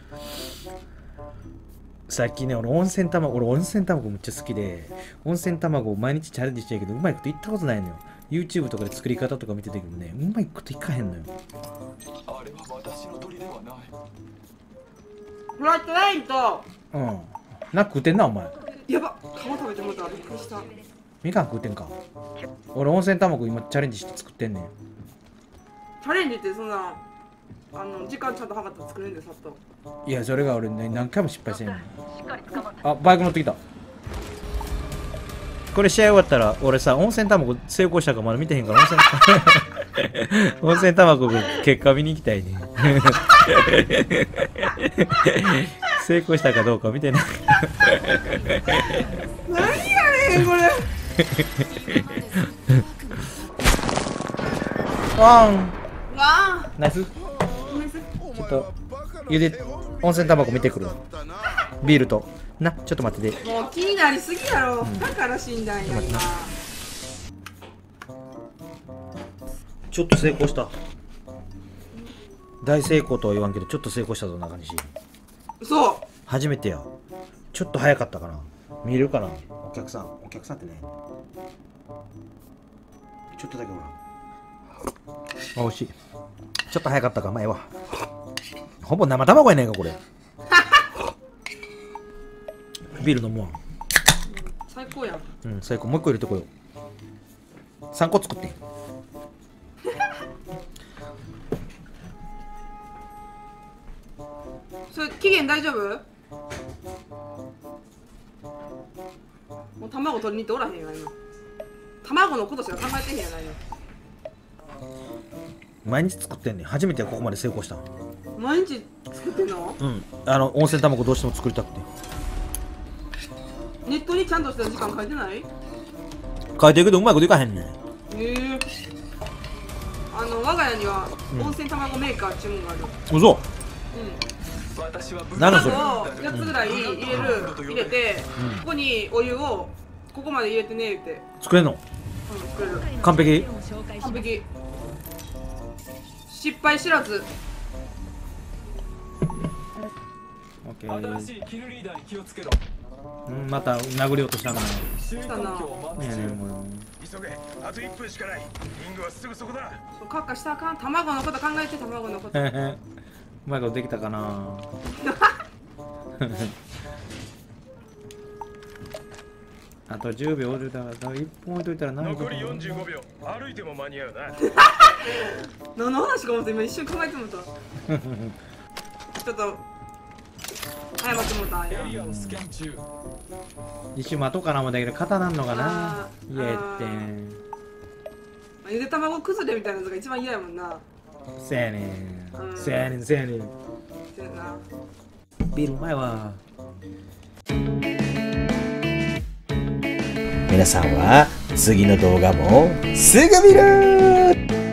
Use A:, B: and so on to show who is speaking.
A: さっきね、俺温泉卵めっちゃ好きで、温泉卵を毎日チャレンジしてるけど、うまいこといったことないのよ。YouTube とかで作り方とか見てたけどね、うまいこといかへんのよ。
B: あれは私の鳥ではない。
C: フライトラインと
A: うん。なんか食うてんな、お前。
C: やばっ、皮食べてもた。びっくりした。
A: みかん食うてんか。俺温泉卵今チャレンジして作ってんねん。
C: チャレンジってそんな時間ちゃんと測って作れるんでさっと。
A: いや、それが俺ね、何回も失敗してんの。あ、バイク乗ってきた。これ試合終わったら、俺さ、温泉卵成功したかまだ見てへんから、温泉卵が結果見に行きたいね。成功したかどうか見てない。
C: 何やねんこれ。
A: ワン
C: わあ。
A: ナイス。ちょっと温泉卵見てくる。ビールとな、ちょっと待ってて。
C: もう気になりすぎやろ。だから死んだんや今。
A: ちょっと成功した。大成功とは言わんけど、ちょっと成功したぞ、中西。
C: そう。
A: 初めてや。ちょっと早かったかな。見えるかな、お客さんってね。ちょっとだけほら。あ、惜しい。ちょっと早かったか、まあええわ。ほぼ生卵やねんか、これ。ビール飲むわ。
C: 最高やん。
A: うん、最高。もう一個入れてこよう。3個作ってん。
C: それ期限大丈夫？もう卵取りに行っておらへんやん今。卵のことしか考えてへんやないの。
A: 毎日作ってんねん。初めてここまで成功した。
C: 毎日作ってんの？
A: うん。温泉卵どうしても作りたくて。
C: ネットにちゃんとした時間書いてない？
A: 書いてるけどうまいこといかへんねん。
C: 我が家には温泉卵メーカー注文がある。
A: 嘘。何のそれ？
C: 卵を4つぐらい入れて、ここにお湯をここまで入れてねって。
A: 作れんの？
C: 作れる。
A: 完璧？
C: 完璧。失敗知らず。
A: オッケー。
B: 新しいキルリーダーに気をつけろ。
A: また殴り落としたかな。
C: したな。
A: いやね、もう。
D: 急げ、あと1分しかない。リングはすぐそこだ。
C: カッカしたらあかん。卵のこと考えて、卵のこと。
A: うまいことできたかな。あと10秒でだから1本置いといたら何
D: 残り45秒。歩いても間に合うな。
C: 何の話かもって今一瞬考えてもた。ちょっと早まってもた。
A: 一瞬待とうかなもだけど肩なんのかな。いやってん。
C: ゆで卵崩れみたいなやつが一番嫌やもんな。
A: せやねん。せやねんせやねん。
C: せやな。
A: ビールうまいわ。
E: 皆さんは次の動画もすぐ見る。